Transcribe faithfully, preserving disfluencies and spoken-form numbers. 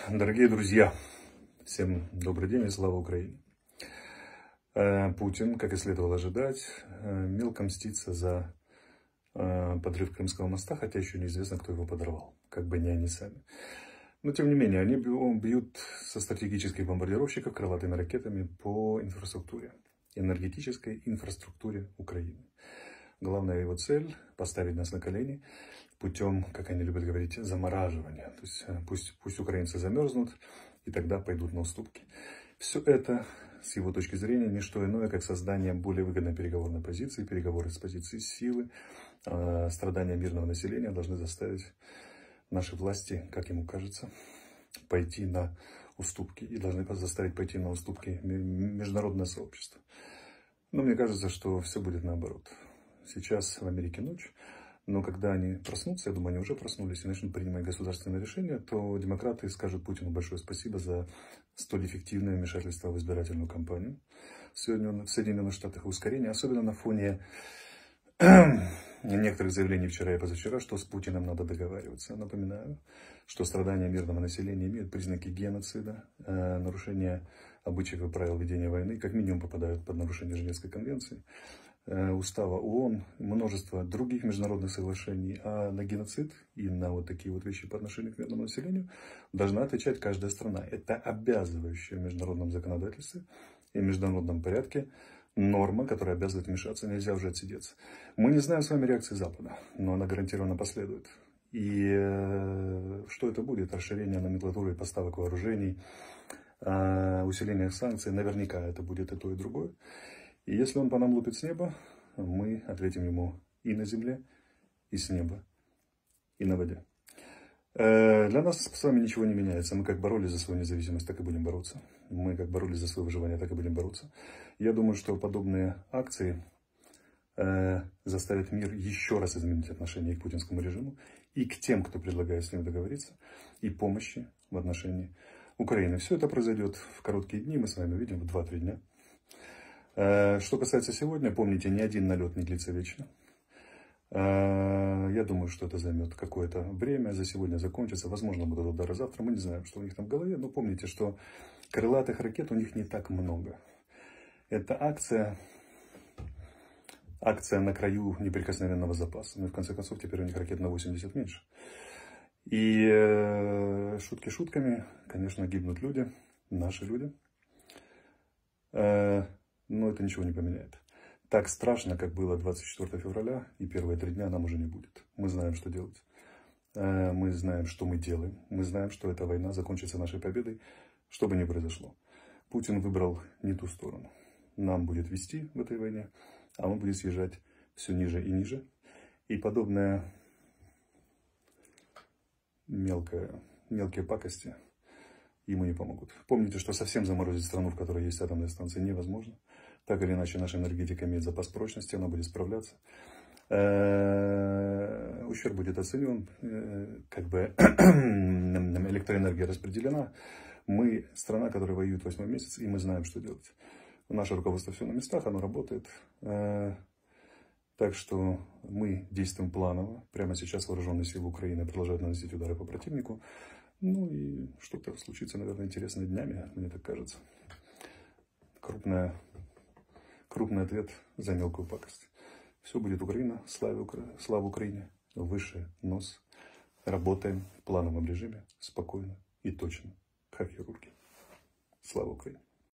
Дорогие друзья, всем добрый день и слава Украине. Путин, как и следовало ожидать, мелко мстится за подрыв Крымского моста, хотя еще неизвестно, кто его подорвал, как бы не они сами. Но, тем не менее, они бьют со стратегических бомбардировщиков крылатыми ракетами по инфраструктуре, энергетической инфраструктуре Украины. Главная его цель – поставить нас на колени путем, как они любят говорить, замораживания. То есть пусть, пусть украинцы замерзнут, и тогда пойдут на уступки. Все это, с его точки зрения, не что иное, как создание более выгодной переговорной позиции, переговоры с позиции силы. Э, страдания мирного населения должны заставить наши власти, как ему кажется, пойти на уступки. И должны заставить пойти на уступки международное сообщество. Но мне кажется, что все будет наоборот. Сейчас в Америке ночь, но когда они проснутся, я думаю, они уже проснулись и начнут принимать государственные решения, то демократы скажут Путину большое спасибо за столь эффективное вмешательство в избирательную кампанию сегодня в Соединенных Штатах и ускорение, особенно на фоне некоторых заявлений вчера и позавчера, что с Путиным надо договариваться. Напоминаю, что страдания мирного населения имеют признаки геноцида, э, нарушения обычаев и правил ведения войны, как минимум попадают под нарушение Женевской конвенции, э, устава ООН, множество других международных соглашений. А на геноцид и на вот такие вот вещи по отношению к мирному населению должна отвечать каждая страна. Это обязывающая в международном законодательстве и в международном порядке норма, которая обязывает вмешаться, нельзя уже отсидеться. Мы не знаем с вами реакции Запада, но она гарантированно последует. И э, что это будет? Расширение номенклатуры поставок вооружений, э, усиление санкций, наверняка это будет и то, и другое. И если он по нам лупит с неба, мы ответим ему и на земле, и с неба, и на воде. Э, для нас с вами ничего не меняется. Мы как боролись за свою независимость, так и будем бороться. Мы как боролись за свое выживание, так и будем бороться. Я думаю, что подобные акции э, заставят мир еще раз изменить отношение к путинскому режиму и к тем, кто предлагает с ним договориться, и помощи в отношении Украины. Все это произойдет в короткие дни, мы с вами увидим в два-три дня. Э, что касается сегодня, помните, ни один налет не длится вечно. Э, я думаю, что это займет какое-то время, за сегодня закончится, возможно, будут удары завтра, мы не знаем, что у них там в голове, но помните, что крылатых ракет у них не так много. Это акция, акция на краю неприкосновенного запаса. Ну и в конце концов, теперь у них ракет на восемьдесят меньше. И э, шутки шутками, конечно, гибнут люди, наши люди. Э, но это ничего не поменяет. Так страшно, как было двадцать четвёртого февраля, и первые три дня нам уже не будет. Мы знаем, что делать. Э, мы знаем, что мы делаем. Мы знаем, что эта война закончится нашей победой, что бы ни произошло. Путин выбрал не ту сторону. Нам будет вести в этой войне, а он будет съезжать все ниже и ниже. И подобные мелкие, мелкие пакости ему не помогут. Помните, что совсем заморозить страну, в которой есть атомная станция, невозможно. Так или иначе, наша энергетика имеет запас прочности, она будет справляться. Ущерб будет оценен, как бы электроэнергия распределена. Мы страна, которая воюет восьмой месяц, и мы знаем, что делать. Наше руководство все на местах, оно работает. Так что мы действуем планово. Прямо сейчас вооруженные силы Украины продолжают наносить удары по противнику. Ну и что-то случится, наверное, интересное днями, мне так кажется. Крупная, крупный ответ за мелкую пакость. Все будет Украина, слава, Укра... слава Украине, выше нос. Работаем в плановом режиме, спокойно и точно, как хирурги. Слава Украине!